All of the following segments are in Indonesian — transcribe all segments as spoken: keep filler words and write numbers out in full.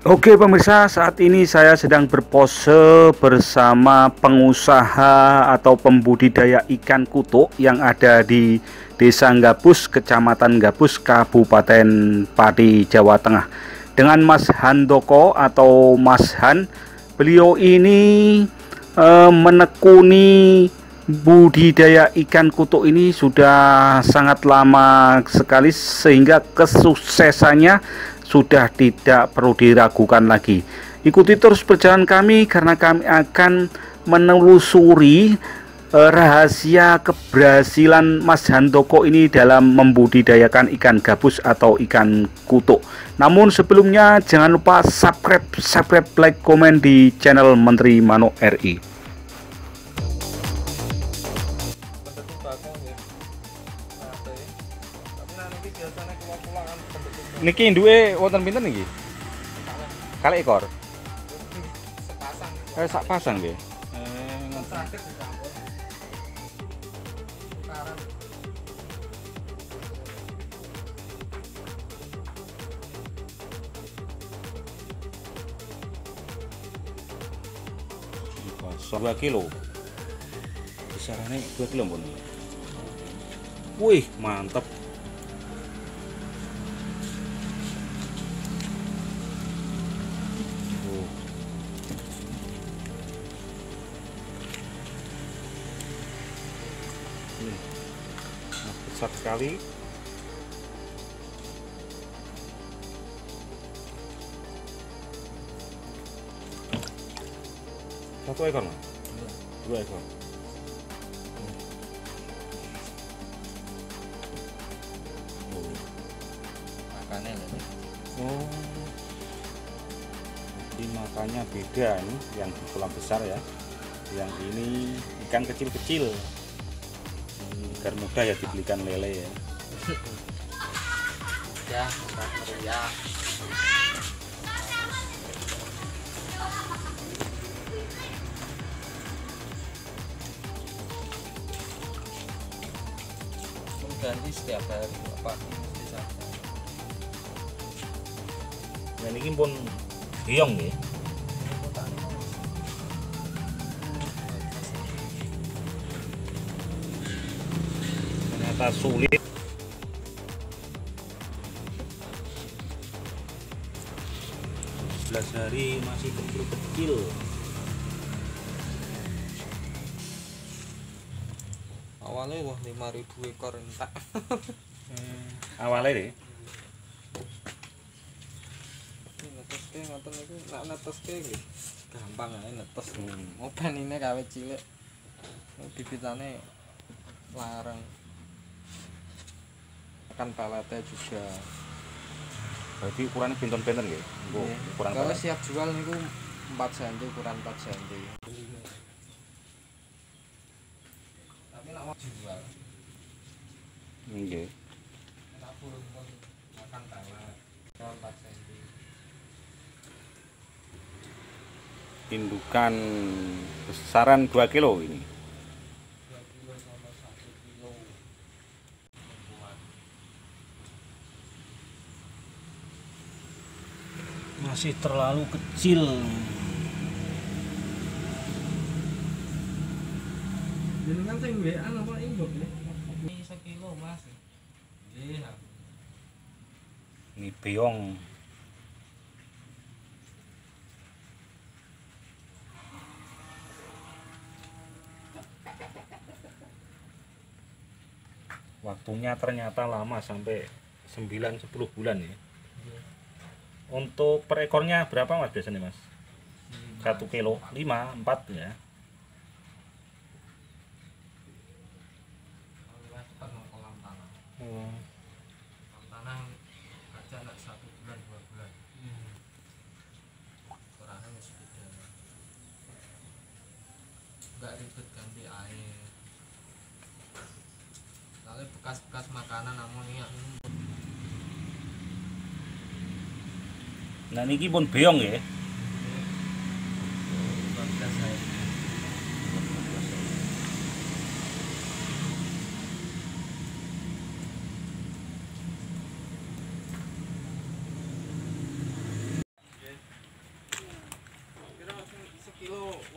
Oke pemirsa, saat ini saya sedang berpose bersama pengusaha atau pembudidaya ikan kutuk yang ada di Desa Gabus, Kecamatan Gabus, Kabupaten Pati, Jawa Tengah, dengan Mas Handoko atau Mas Han. Beliau ini eh, menekuni budidaya ikan kutuk ini sudah sangat lama sekali, sehingga kesuksesannya sudah tidak perlu diragukan lagi. Ikuti terus perjalanan kami karena kami akan menelusuri eh, rahasia keberhasilan Mas Handoko ini dalam membudidayakan ikan gabus atau ikan kutuk. Namun sebelumnya jangan lupa subscribe, subscribe, like, komen di channel Menteri Manuk R I. Niki induke wonten pinten niki? Kalih ekor. Sepasang. Eh sak pasang nggih. Eh Sakit dicampur. Tukaran. dua kilo. Besarannya dua kilo pun. Wih, mantap. Nah, besar sekali. Satu ekor, Mas? Dua ekor. Oh. Makannya ini. Oh. Jadi makannya beda nih, yang di kolam besar ya. Yang ini ikan kecil-kecil. Agar mudah ya dibelikan lele ya. Ya, murah meriah. Ganti setiap hari apa bisa. Nah ini pun hiong ya. Ternyata sulit. sebelas hari masih kecil-kecil. Awalnya wah lima ribu ekor entak. Hmm, awalnya deh. Neteske ngoten niku nek neteske nggih gampang ae netes. Hmm. Open ini kawit cilik. Bibitane larang. Akan peletnya juga. Berarti ukurannya pinten-pinten nggih. Nggih. Ukuran Kalau pelet. siap jual niku empat senti, ukuran empat senti. Tapi nek mau jual Nggih. nek burung pun makan pelet. Ukuran empat senti. Indukan besaran dua kilo ini. dua kilo sama satu kilo. Masih terlalu kecil. Jenengan sing W A apa induk ya? Ini sekilo Mas. Nggih. Ini beong. Waktunya ternyata lama, sampai sembilan sepuluh bulan ya. Untuk per ekornya berapa Mas biasanya Mas? Satu kilo, lima, empat ya. Cepat mau kolam tanah. Oh. Kolam tanah aja nak satu bulan dua bulan. Ukurannya wis beda. Enggak ribet ganti air. Soalnya bekas-bekas makanan amonia. Nah niki pun beong ya. Bekas saya.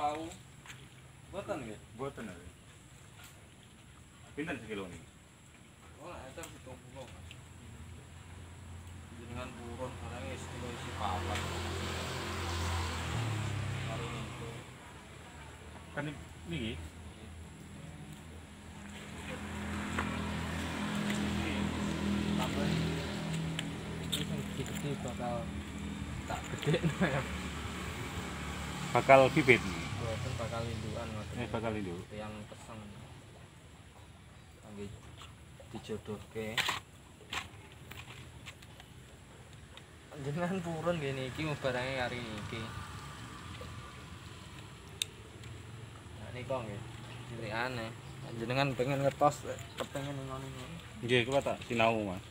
tahu. Mboten nggih. Mboten. Pinten sekilo niki? Oh, ecer pitung puluh. Jenengan purun barang wis kilo isi papat. Karo niku. Kan niki. Tambah. Iki sing gede bakal tak gede ya. Bakal bibit. Boten bakal indukan ngoten. Eh bakal induk. Yang peseng. Kangge dijodohke. Jenengan purun ngene iki barange kari iki. Nah niku nggih. Cilikane. Jenengan pengen ngetos kepengen ngono-ngono. Nggih, kula tak sinau, Mas.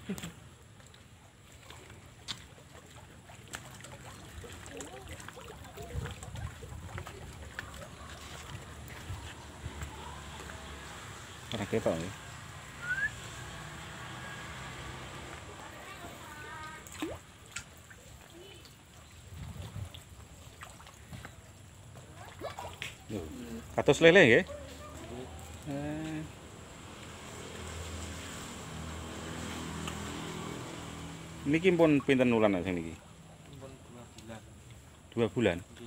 Ora ketok ya. Lho, kados lele nggih. Eh. Niki pun pinten wulan sing niki? Pun dua bulan. Dua bulan. Nggih.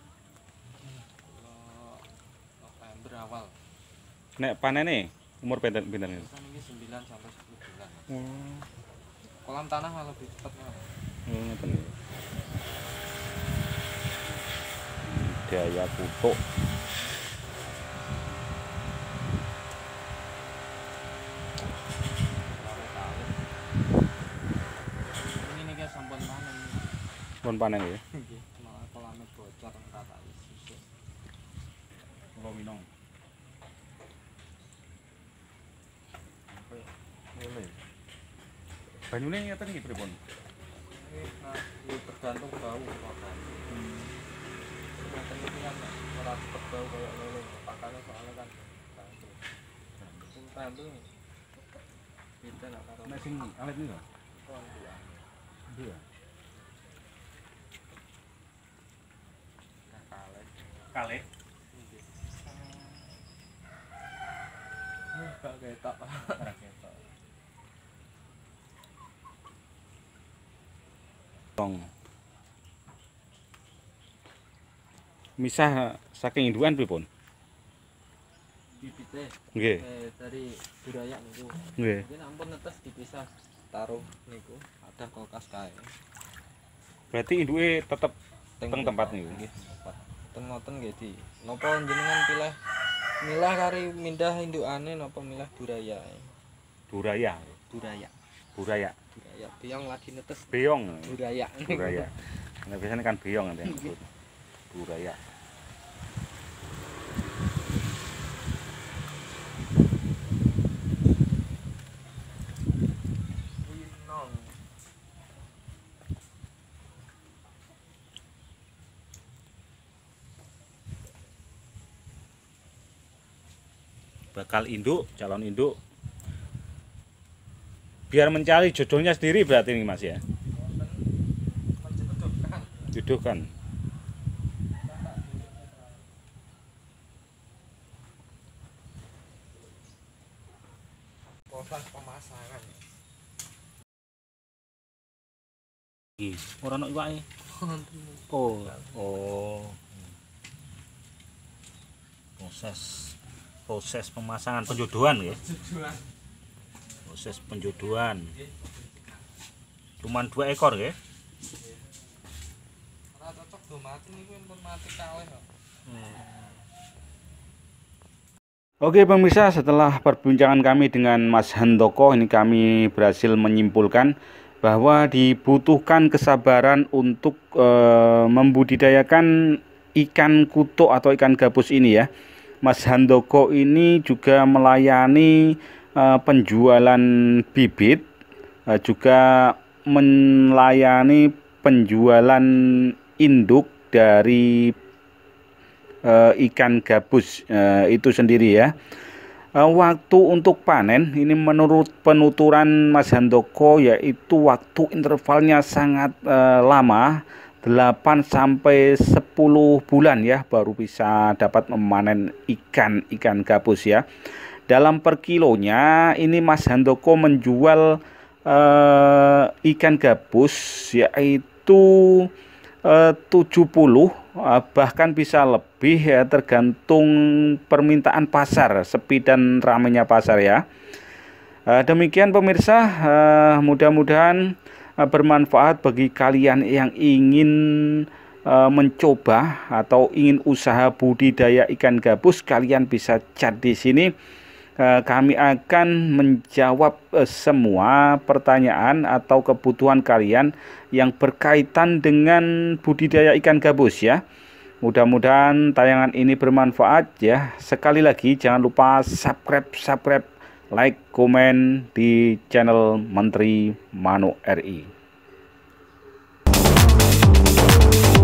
November awal. Nek panene umur pinten pinten? Kan ini sembilan sampai sepuluh bulan. Oh. Kolam tanah malah lebih cepat malah. Oh, ngoten ya. Daya kutuk. Ini nih guys sampun panen. Pun panen ya. Nggih, malah kolamnya bocor rata sisik. Kula minong. Lele. Banyune ngeten iki pripun? Ini nah, ini tergantung bau pakan. Hmm. Ngeten iki kan ora cepet bau kayak lele. Pakannya soalnya kan gantung. Sing tandung. Beda nak karo Nek sing alit niku. konduan. Iya. Kakale. Kalih. Nggih. Nih, gak ketok. Ora ketok. Tong. Misah saking indukan pripun? Bibite Nggih. eh, dari budaya niku. Nggih. Mungkin ampun netes dipisah taruh niku ada kulkas kae. Berarti induke tetep Teng teng tempat niku. nggih tempat. Teng ngoten nggih di. Napa jenengan pilih milah kari mindah indukane napa milah budaya? Buraya. Budaya. Buraya. Budaya. Biang lagi netes Beong. budaya. Buraya. Nek biasanya kan beong nanti. Buraya. Winong. Bakal induk, calon induk. Biar mencari jodohnya sendiri berarti ini Mas ya. Menjodohkan. Jodohkan. Proses pemasangan. Iki, ora ono iwake. Oh, oh. Proses proses pemasangan penjodohan ya. Tujuan. Proses penjodohan. Cuman dua ekor ya. Ora cocok do mati niku pun mati kalih kok. Oke pemirsa, setelah perbincangan kami dengan Mas Handoko, ini kami berhasil menyimpulkan bahwa dibutuhkan kesabaran untuk e, membudidayakan ikan kutuk atau ikan gabus ini ya. Mas Handoko ini juga melayani e, penjualan bibit, e, juga melayani penjualan induk dari e, ikan gabus e, itu sendiri ya. E, waktu untuk panen ini menurut penuturan Mas Handoko yaitu waktu intervalnya sangat e, lama, delapan sampai sepuluh bulan ya baru bisa dapat memanen ikan-ikan gabus ya. Dalam per kilonya ini Mas Handoko menjual eh, ikan gabus yaitu eh, tujuh puluh eh, bahkan bisa lebih ya, tergantung permintaan pasar, sepi dan ramainya pasar ya. Eh, demikian pemirsa, eh, mudah-mudahan bermanfaat bagi kalian yang ingin uh, mencoba atau ingin usaha budidaya ikan gabus. Kalian bisa chat di sini. Uh, kami akan menjawab uh, semua pertanyaan atau kebutuhan kalian yang berkaitan dengan budidaya ikan gabus ya. Mudah-mudahan tayangan ini bermanfaat ya. Sekali lagi jangan lupa subscribe, subscribe, like, komen di channel Menteri Mano R I.